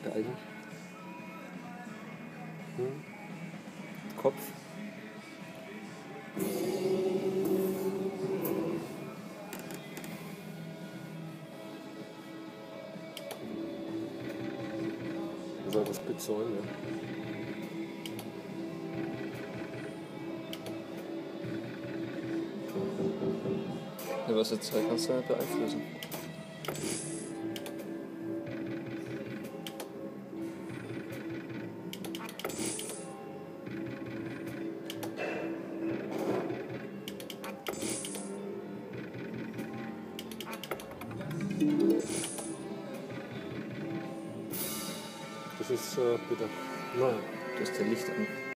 Ja, eigentlich. Kopf. Soll das spitz sein, ja. Ja, was jetzt zeigt, kannst du nicht beeinflussen. Das ist bitte. Naja. Du hast ja Licht an.